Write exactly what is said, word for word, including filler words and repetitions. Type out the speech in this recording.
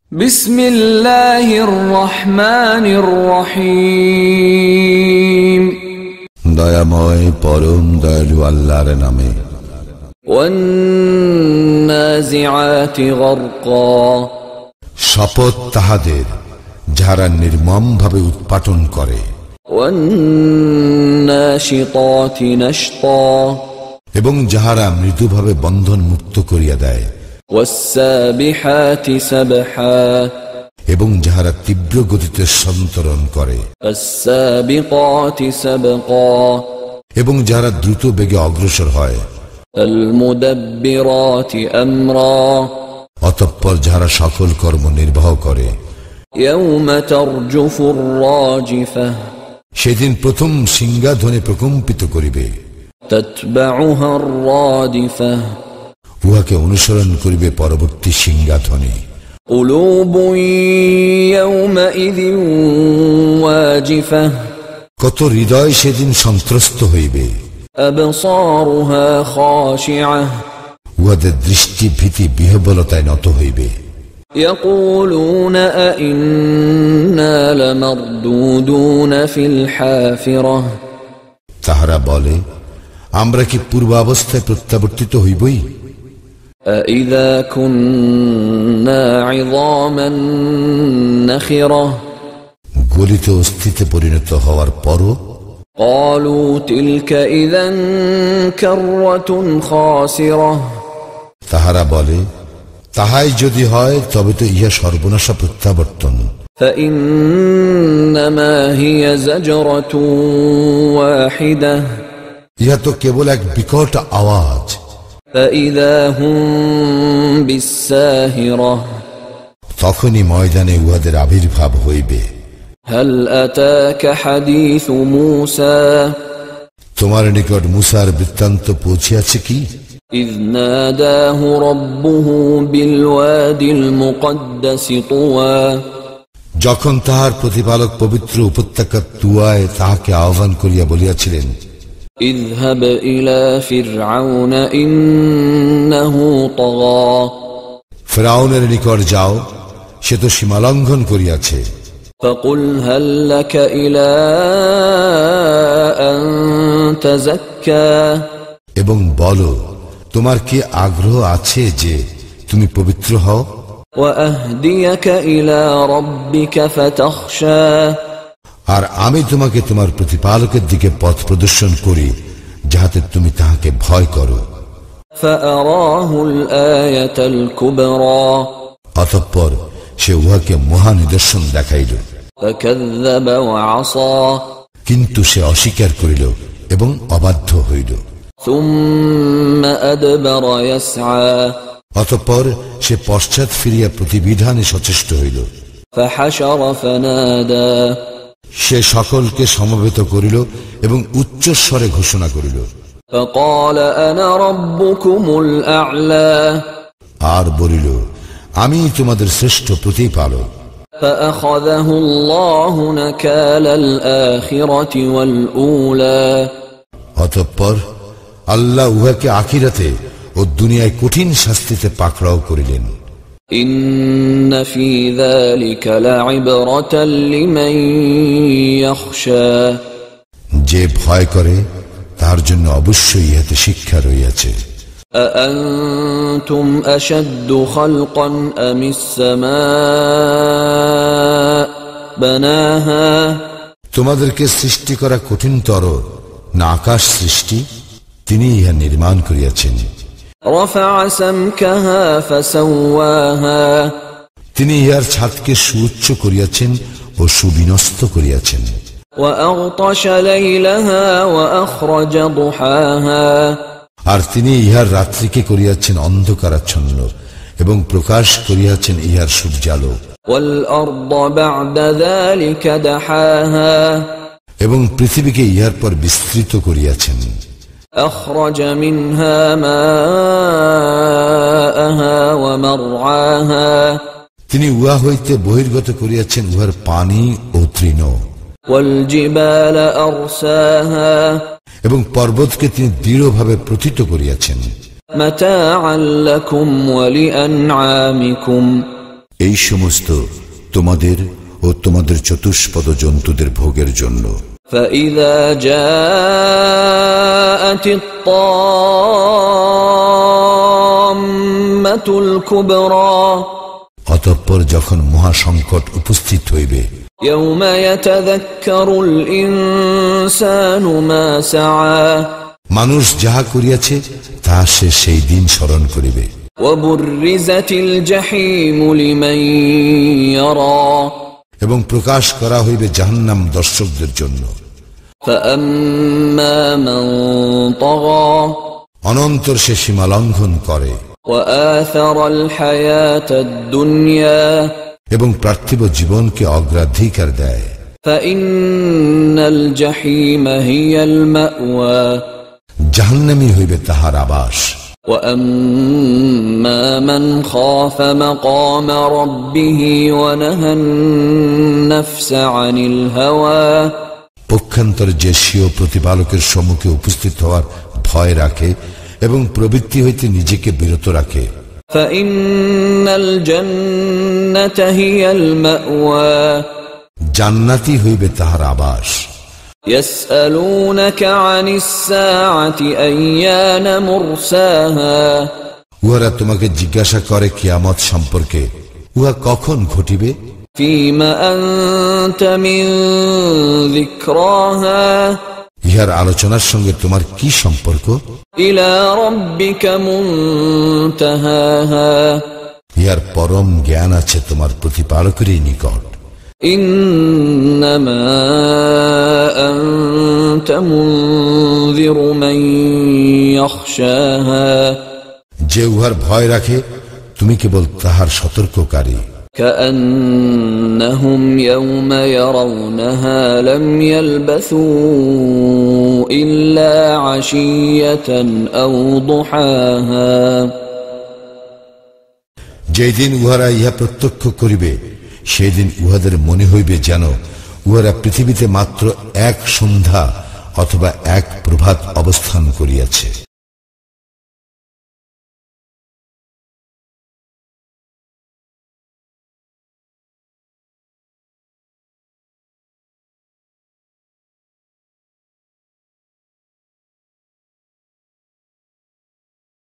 বিসমিল্লাহির রহমানির রহিম। দয়াময় পরম দয়ালু আল্লাহর নামে। ওয়ান্নাজিআতি গরকা, শপথ তাহাদের যারা নির্মম ভাবে উৎপাটন করে। ওয়ান্নাশিতাতি নাশতা, এবং যাহারা মৃদুভাবে বন্ধন মুক্ত করিয়া দেয়। ওয়াসসাবিহাতি সাবহা, এবং যাহারা তীব্র গতিতে সন্তরণ করে। আসসাবিকাতি সাবকা, এবং যাহারা দ্রুত বেগে অগ্রসর হয়। আল-মুদাব্বিরাতি আমরা, অতঃপর যাহারা সকল কর্ম নির্বাহ করে। ইয়াওমা তারজুফুর রাজিফাহ, সেদিন প্রথম সিংহাধ্বনি প্রকম্পিত করিবে। তাতবাউহার রাদিফাহ, উহাকে অনুসরণ করিবে পরবর্তী সিংহাধ্বনি। কুলুবুন ইয়াওমাইযিন ওয়াজিফাহ, কত হৃদয় সেদিন সন্ত্রস্ত হইবে। আবসারুহা খাশিআহ, উহাদের দৃষ্টি ভীতি বিহ্বলতায় নত হইবে। ইয়াকুলুনা আইন্না লামারদুদুনা ফিল হাফিরাহ, তাহারা বলে, আমরা কি পূর্বাবস্থায় প্রত্যাবর্তিত হইবই? আইযা কুন্না ইযামান নাখিরাহ, গলিত অস্থিতে পরিণত হওয়ার পরও। ক্বালু তিলকা ইযান কাররাতুন খাসিরাহ, তাহারা বলে, তাহাই যদি হয় তবে তো ইহা সর্বনাশা প্রত্যাবর্তন। ফাইন্নামা হিয়া যাজরাতুন ওয়াহিদাহ, ইহা তো কেবল এক বিকট আওয়াজ। ফাইযা হুম বিসসাহিরাহ, তখনই ময়দানে উহাদের আবির্ভাব হইবে। হাল আতাকা হাদিসু মূসা, তোমার নিকট মূসার বৃত্তান্ত পৌঁছিয়াছে কি? ইয নাদাহু রাব্বুহু বিল ওয়াদিল মুকদ্দাসি তুওয়া, যখন তাহার প্রতিপালক পবিত্র উপত্যকা তুয়ায় তাহাকে আহ্বান করিয়া বলিয়াছিলেন, ইযহাব ইলা ফিরআউন ইন্নাহু তাগা, ফিরআউনের নিকট যাও, সে তো সীমালঙ্ঘন করিয়াছে। ফাকুল হাল লাকা ইলা আন তাযাক্কা, এবং বলো, তোমার কি আগ্রহ আছে যে তুমি পবিত্র হও? ওয়া আহদিয়াকা ইলা রাব্বিকা ফাতাখশা, আর আমি তোমাকে তোমার প্রতিপালকের দিকে পথ প্রদর্শন করি, যাহাতে তুমি তাহাকে ভয় করো। ফাআরাহুল আয়াতাল কুবরা, অতঃপর সে উহাকে মহা নিদর্শন দেখাইল। ফাকাযযাবা ওয়া আসা, কিন্তু সে অস্বীকার করিল এবং অবাধ্য হইল। সুম্মা আদবারা ইয়াসআ, অতঃপর সে পশ্চাৎ ফিরিয়া প্রতিবিধানে সচেষ্ট হইল। ফাহাশারা ফানাদা, সে সকলকে সমবেত করিল এবং উচ্চস্বরে ঘোষণা করিল। ফাকাল আনা রাব্বুকুমুল আ'লা, আর বলিল, আমি তোমাদের শ্রেষ্ঠ প্রতিপালক। ফাআখাযাহু আল্লাহু নাকালাল আখিরাতি ওয়াল উলা, অতঃপর আল্লাহ উহাকে আখিরাতে ও দুনিয়ায় কঠিন শাস্তিতে পাকড়াও করিলেন। ইন্না ফি যালিকা লা'iবরাতাল লিমান ইয়াখশা, যে ভয় করে তার জন্য অবশ্যই ইহাতে শিক্ষা রইয়াছে। আআনতুম আশাদ্দু খালকান আমিস সামা বানাহা, তোমাদেরকে সৃষ্টি করা কঠিনতর না আকাশ সৃষ্টি? তিনি ইহা নির্মাণ করিয়াছেন। রাফা সামকাহা ফাসাওয়াহা, তিনি ইহার ছাদকে সুউচ্চ করিয়াছেন ও সুবিন্যস্ত করিয়াছেন। ওয়া আগতাশা লাইলাহা ওয়া আখরাজা দুহাহা, আর তিনি ইহার রাত্রিকে করিয়াছেন অন্ধকারাচ্ছন্ন এবং প্রকাশ করিয়াছেন ইহার সূর্যালোক। ওয়াল আরদা বা'দা যালিকা দাহাহা, এবং পৃথিবীকে ইহার পর বিস্তৃত করিয়াছেন। আখরাজা মিনহা মাআহা ওয়া মারআহা, তিনি উহা হইতে বহির্গত করিয়াছেন উহার পানি ও তৃণ। ওয়াল জিবালা আরসাহা, এবং পর্বতকে তিনি দৃঢ়ভাবে প্রথিত করিয়াছেন। মাতাআন লাকুম ওয়া লিআনআমিকুম, এই সমস্ত তোমাদের ও তোমাদের চতুষ্পদ জন্তুদের ভোগের জন্য। فإذا جاءت الطامة الكبرى অতঃপর যখন মহাসংকট উপস্থিত হইবে, يوم يتذكر الإنسان ما سعى মানুষ যাহা করিয়াছে তাহা সে সেই দিন স্মরণ করিবে। وبرزت الجحيم لمن يرى এবং প্রকাশ করা হইবে জাহান্নাম দর্শকদের জন্য। فأما من طغى অনন্তর সে সীমা লঙ্ঘন করে وآثر الحياة الدنيا এবং পার্থিব জীবনকে অগ্রাধিকার দেয়। فإن الجحيم هي المأوى জাহান্নামী হইবে তাহার আবাস। وأما من خاف مقام ربه ونهى النفس عن الهوى পক্ষান্তরে যে স্বীয় প্রতিপালকের সম্মুখে উপস্থিত হওয়ার ভয় রাখে এবং প্রবৃত্তি হইতে নিজেকে বিরত রাখে, فإن الجنة هي المأوى জান্নাতই হইবে তাহার আবাস। يسألونك عن الساعة أيان مرساها উহারা তোমাকে জিজ্ঞাসা করে কিয়ামত সম্পর্কে, উহা কখন ঘটিবে? فيما أنت من ذكراها ইহার আলোচনার সঙ্গে তোমার কি সম্পর্ক? إلى ربك منتهاها ইহার পরম জ্ঞান আছে তোমার প্রতিপালকেরই নিকট। إنما أنت منذر من يخشاها যে উহার ভয় রাখে তুমি কেবল তাহার সতর্ককারী। كأنهم يوم يرونها لم يلبثوا إلا عشية أو ضحاها যেদিন উহারা ইহা প্রত্যক্ষ করিবে সেদিন উহাদের মনে হইবে যেন উহারা পৃথিবীতে মাত্র এক সন্ধ্যা অথবা এক প্রভাত অবস্থান করিয়াছে।